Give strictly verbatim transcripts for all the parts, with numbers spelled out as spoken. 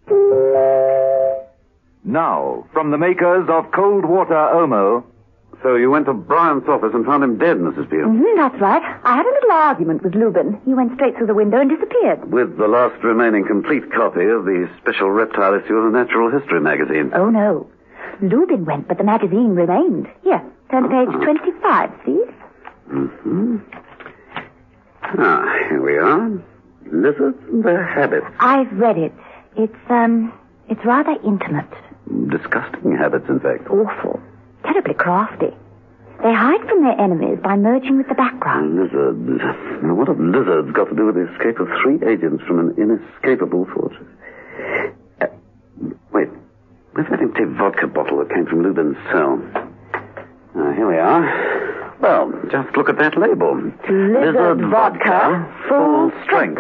Now, from the makers of Cold Water Omo... So you went to Bryant's office and found him dead, Missus Peel? Mm-hmm, that's right. I had a little argument with Lubin. He went straight through the window and disappeared. With the last remaining complete copy of the special reptile issue of the Natural History magazine. Oh, no. Lubin went, but the magazine remained. Here, turn to page twenty-five, please. Mm-hmm. Ah, here we are. Lizards and their habits. I've read it. It's, um, it's rather intimate. Disgusting habits, in fact. Awful. Terribly crafty. They hide from their enemies by merging with the background. Lizards. Now, what have lizards got to do with the escape of three agents from an inescapable fortress? Uh, wait. Where's that empty vodka bottle that came from Lubin's cell? Uh, here we are. Well, just look at that label. Lizard, Lizard vodka, vodka, full strength.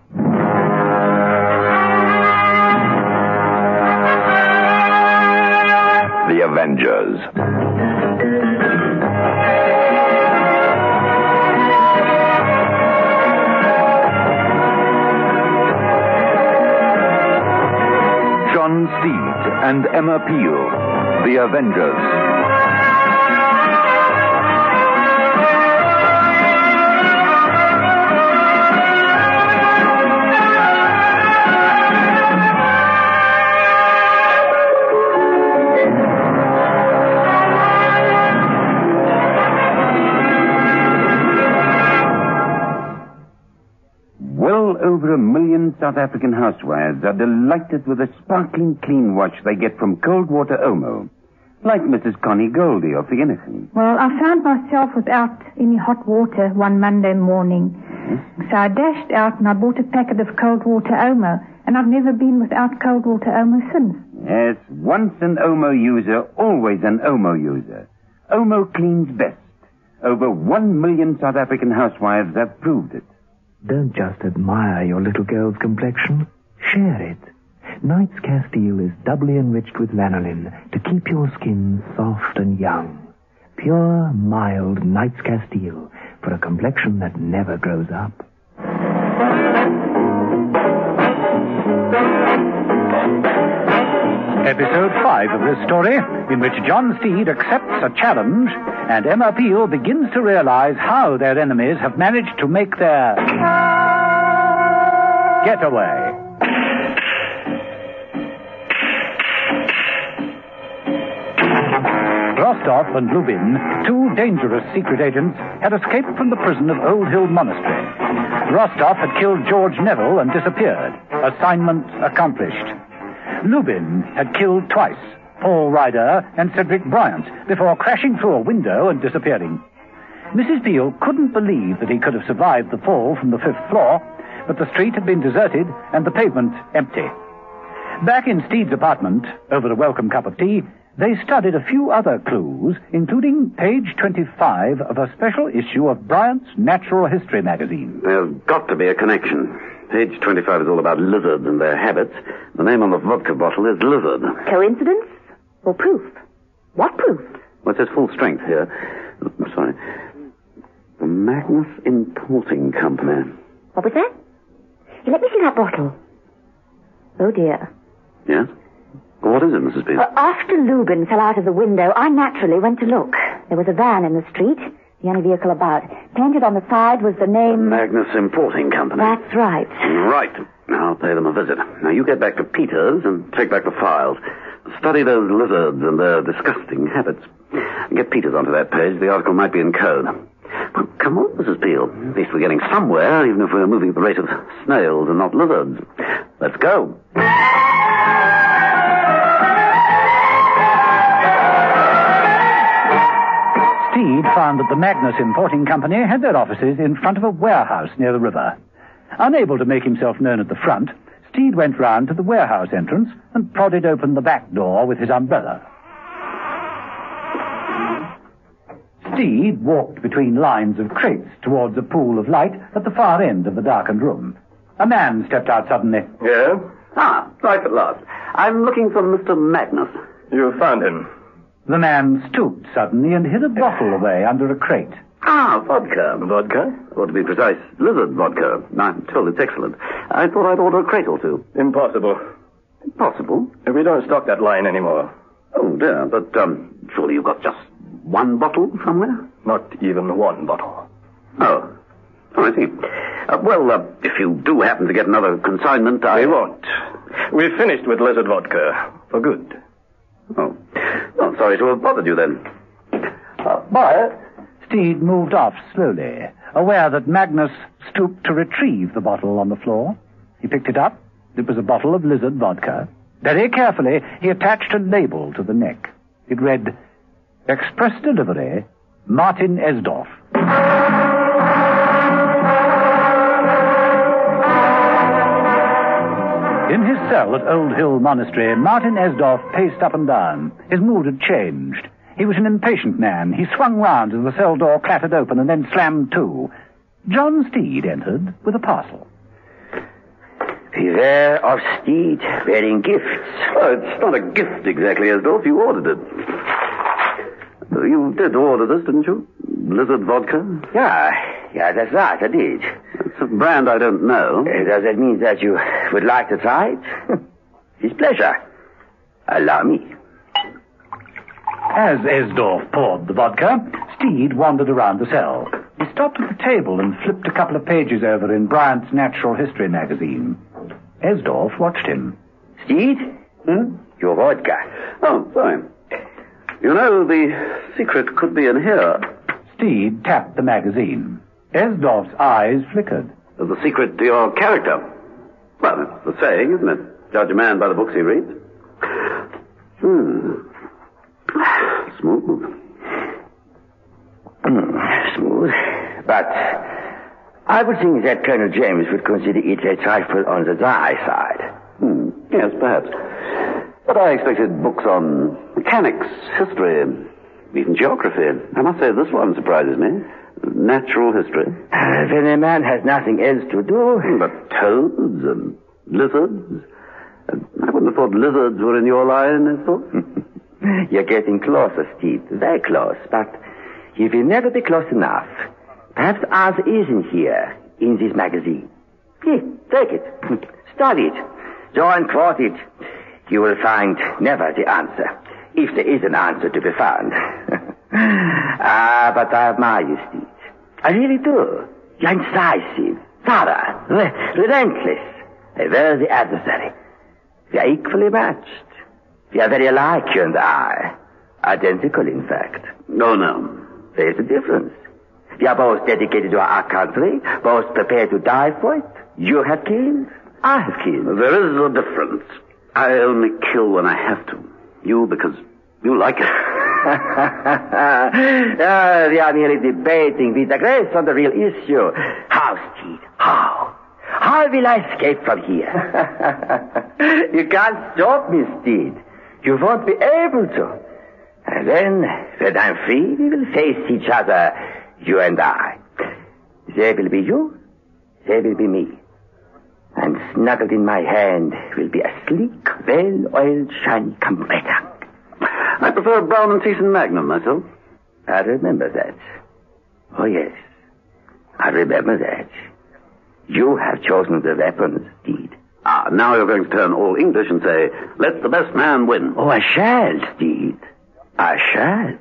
The Avengers. John Steed and Emma Peel, The Avengers. Over a million South African housewives are delighted with the sparkling clean wash they get from Cold Water Omo. Like Missus Connie Goldie of the Innocent. Well, I found myself without any hot water one Monday morning. Mm-hmm. So I dashed out and I bought a packet of Cold Water Omo. And I've never been without Cold Water Omo since. Yes, once an Omo user, always an Omo user. Omo cleans best. Over one million South African housewives have proved it. Don't just admire your little girl's complexion. Share it. Knight's Castile is doubly enriched with lanolin to keep your skin soft and young. Pure, mild Knight's Castile for a complexion that never grows up. Episode five of this story, in which John Steed accepts a challenge and Emma Peel begins to realize how their enemies have managed to make their getaway. Rostov and Lubin, two dangerous secret agents, had escaped from the prison of Old Hill Monastery. Rostov had killed George Neville and disappeared. Assignment accomplished. Lubin had killed twice Paul Ryder and Cedric Bryant before crashing through a window and disappearing. Missus Peel couldn't believe that he could have survived the fall from the fifth floor, but the street had been deserted and the pavement empty. Back in Steed's apartment, over a welcome cup of tea, they studied a few other clues, including page twenty-five of a special issue of Bryant's Natural History magazine. There's got to be a connection. Page twenty-five is all about lizards and their habits. The name on the vodka bottle is Lizard. Coincidence? Or proof? What proof? Well, it says full strength here. I'm sorry. The Magnus Importing Company. What was that? Hey, let me see that bottle. Oh, dear. Yes? Well, what is it, Missus Peel? Well, after Lubin fell out of the window, I naturally went to look. There was a van in the street, the only vehicle about. Painted on the side was the name... The Magnus Importing Company. That's right. Right. Now, I'll pay them a visit. Now, you get back to Peter's and take back the files. Study those lizards and their disgusting habits. Get Peters onto that page. The article might be in code. Well, come on, Missus Peel. At least we're getting somewhere, even if we're moving at the rate of snails and not lizards. Let's go. Steed found that the Magnus Importing Company had their offices in front of a warehouse near the river. Unable to make himself known at the front, Steed went round to the warehouse entrance and prodded open the back door with his umbrella. Steed walked between lines of crates towards a pool of light at the far end of the darkened room. A man stepped out suddenly. Yeah? Ah, right at last. I'm looking for Mister Magnus. You found him. The man stooped suddenly and hid a bottle away under a crate. Ah, vodka. Vodka? Or to be precise, lizard vodka. I'm told it's excellent. I thought I'd order a crate or two. Impossible. Possible. We don't stock that line anymore. Oh, dear, but um, surely you've got just one bottle somewhere? Not even one bottle. Oh. Oh, I see. Uh, well, uh, if you do happen to get another consignment, I... We won't. We've finished with lizard vodka. For good. Oh. Well, sorry to have bothered you then. Uh, bye. Steed moved off slowly, aware that Magnus stooped to retrieve the bottle on the floor. He picked it up. It was a bottle of lizard vodka. Very carefully, he attached a label to the neck. It read, Express Delivery, Martin Esdorf. In his cell at Old Hill Monastery, Martin Esdorf paced up and down. His mood had changed. He was an impatient man. He swung round as the cell door clattered open and then slammed to. John Steed entered with a parcel. Beware of Steed bearing gifts. Oh, it's not a gift exactly, Esdorf. You ordered it. You did order this, didn't you? Lizard vodka? Yeah, yeah, that's right, I did. It's a brand I don't know. Uh, does that mean that you would like to try it? His pleasure. Allow me. As Esdorf poured the vodka, Steed wandered around the cell. He stopped at the table and flipped a couple of pages over in Bryant's Natural History magazine. Esdorf watched him. Steed? Hmm? Your vodka. Oh, sorry. You know, the secret could be in here. Steed tapped the magazine. Esdorf's eyes flickered. The secret to your character. Well, that's the saying, isn't it? Judge a man by the books he reads. Hmm. Smooth. Mm, smooth. But I would think that Colonel James would consider it a trifle on the dry side. Hmm. Yes, perhaps. But I expected books on mechanics, history, even geography. I must say this one surprises me. Natural history. Uh, when a man has nothing else to do... But toads and lizards. I wouldn't have thought lizards were in your line, I thought. You're getting closer, Steve. Very close. But you will never be close enough. Perhaps ours isn't here in this magazine. Here, take it. Study it. Go and quote it. You will find never the answer, if there is an answer to be found. Ah, but I admire you, Steve. I really do. You're incisive, thorough, re- relentless, a worthy adversary. We are equally matched. We are very alike, you and I. Identical, in fact. No, no. There's a difference. We are both dedicated to our country, both prepared to die for it. You have killed, I have killed. There is a difference. I only kill when I have to. You, because you like it. uh, we are merely debating with the grace on the real issue. How, Steed? How? How will I escape from here? You can't stop me, Steed. You won't be able to. And then, when I'm free, we will face each other, you and I. There will be you, there will be me. And snuggled in my hand will be a sleek, well-oiled, shiny Cambretta. I prefer a Brown and Thiessen Magnum, myself. I remember that. Oh, yes. I remember that. You have chosen the weapons, Steed. Ah, now you're going to turn all English and say, let the best man win. Oh, I shall, Steed. I shall.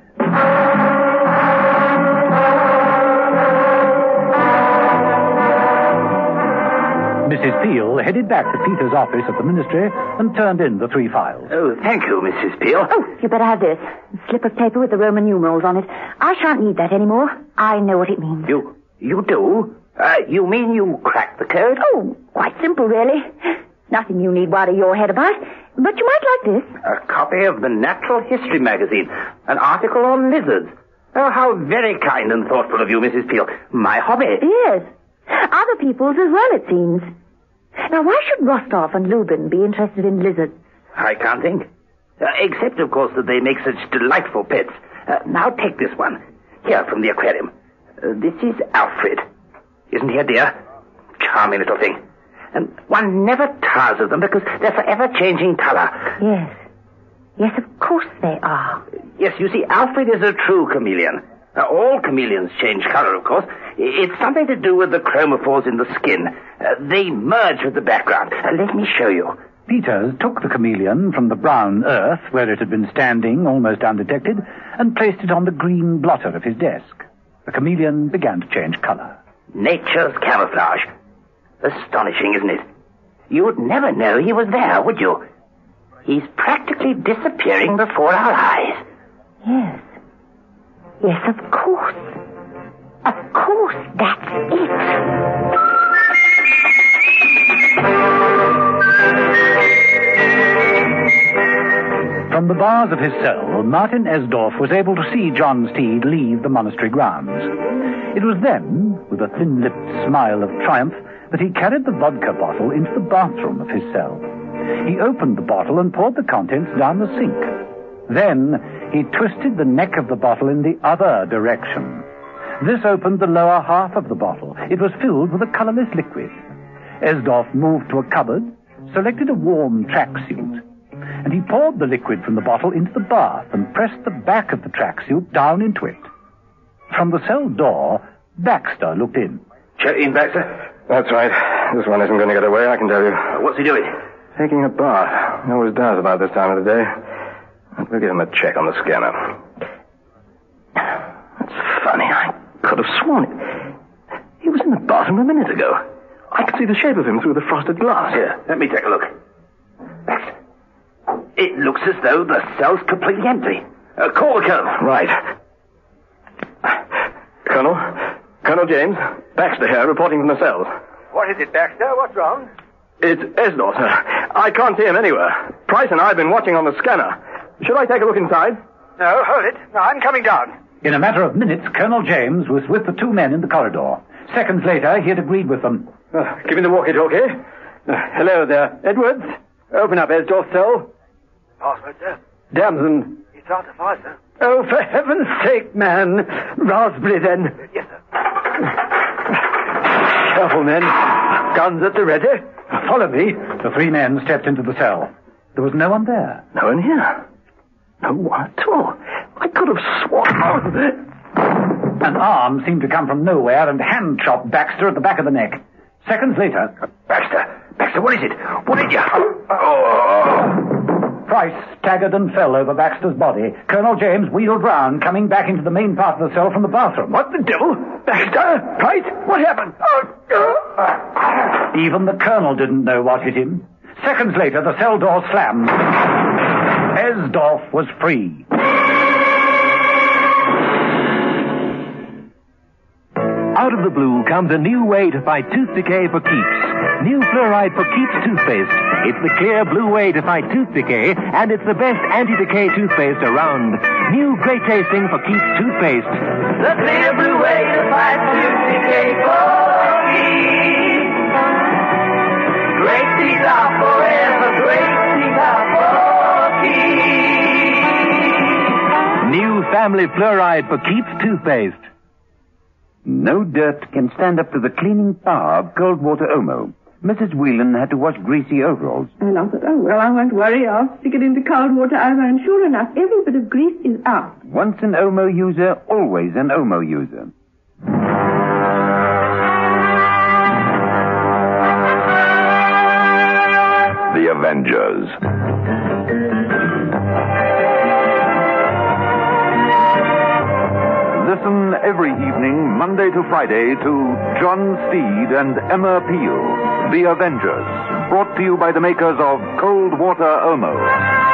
Missus Peel headed back to Peter's office at the ministry and turned in the three files. Oh, thank you, Missus Peel. Oh, you better have this. A slip of paper with the Roman numerals on it. I shan't need that anymore. I know what it means. You, you do? Uh, you mean you cracked the code? Oh, quite simple, really. Nothing you need worry your head about. But you might like this. A copy of the Natural History magazine. An article on lizards. Oh, how very kind and thoughtful of you, Missus Peel. My hobby. Yes. Other people's as well, it seems. Now, why should Rostov and Lubin be interested in lizards? I can't think. Uh, except, of course, that they make such delightful pets. Uh, now take this one. Here, from the aquarium. Uh, this is Alfred. Isn't he a dear? Charming little thing. And one never tires of them because they're forever changing color. Yes. Yes, of course they are. Yes, you see, Alfred is a true chameleon. Uh, all chameleons change color, of course. It's something to do with the chromophores in the skin. Uh, they merge with the background. Uh, let me show you. Peters took the chameleon from the brown earth, where it had been standing almost undetected, and placed it on the green blotter of his desk. The chameleon began to change colour. Nature's camouflage. Astonishing, isn't it? You'd never know he was there, would you? He's practically disappearing before our eyes. Yes. Yes, of course. Of course, that's it. From the bars of his cell, Martin Esdorf was able to see John Steed leave the monastery grounds. It was then, with a thin-lipped smile of triumph, that he carried the vodka bottle into the bathroom of his cell. He opened the bottle and poured the contents down the sink. Then he twisted the neck of the bottle in the other direction. This opened the lower half of the bottle. It was filled with a colourless liquid. Esdorf moved to a cupboard, selected a warm tracksuit, and he poured the liquid from the bottle into the bath and pressed the back of the tracksuit down into it. From the cell door, Baxter looked in. Check in, Baxter. That's right. This one isn't going to get away, I can tell you. What's he doing? Taking a bath. He always does about this time of the day. We'll give him a check on the scanner. That's funny. I could have sworn it. He was in the bathroom a minute ago. I could see the shape of him through the frosted glass. Here, let me take a look. Baxter. It looks as though the cell's completely empty. Uh, call the colonel. Right. Colonel? Colonel James? Baxter here, reporting from the cells. What is it, Baxter? What's wrong? It's Esdorf, sir. I can't see him anywhere. Price and I have been watching on the scanner. Should I take a look inside? No, hold it. No, I'm coming down. In a matter of minutes, Colonel James was with the two men in the corridor. Seconds later, he had agreed with them. Uh, give me the walkie-talkie. Uh, hello there, Edwards. Open up Esdorf's cell. Password, sir. Damson. It's out of fire, sir. Oh, for heaven's sake, man. Raspberry, then. Yes, sir. Careful, men. Guns at the ready. Follow me. The three men stepped into the cell. There was no one there. No one here. No one at all. I could have sworn. An arm seemed to come from nowhere and hand-chopped Baxter at the back of the neck. Seconds later... Baxter! Baxter, what is it? What did you... Oh. Price staggered and fell over Baxter's body. Colonel James wheeled round, coming back into the main part of the cell from the bathroom. What the devil? Baxter? Price? What happened? Even the colonel didn't know what hit him. Seconds later, the cell door slammed. Esdorf was free. Out of the blue comes a new way to fight tooth decay for keeps. New Fluoride for Keeps toothpaste. It's the clear blue way to fight tooth decay, and it's the best anti-decay toothpaste around. New great tasting for Keeps toothpaste. The clear blue way to fight tooth decay for keeps. Great teeth are forever, great teeth are for keeps. New Family Fluoride for Keeps toothpaste. No dirt can stand up to the cleaning power of cold water Omo. Missus Whelan had to wash greasy overalls. And I thought, oh, well, I won't worry. I'll stick it into cold water Omo, and sure enough, every bit of grease is out. Once an Omo user, always an Omo user. The Avengers. Listen every evening, Monday to Friday, to John Steed and Emma Peel, The Avengers, brought to you by the makers of Cold Water Omo.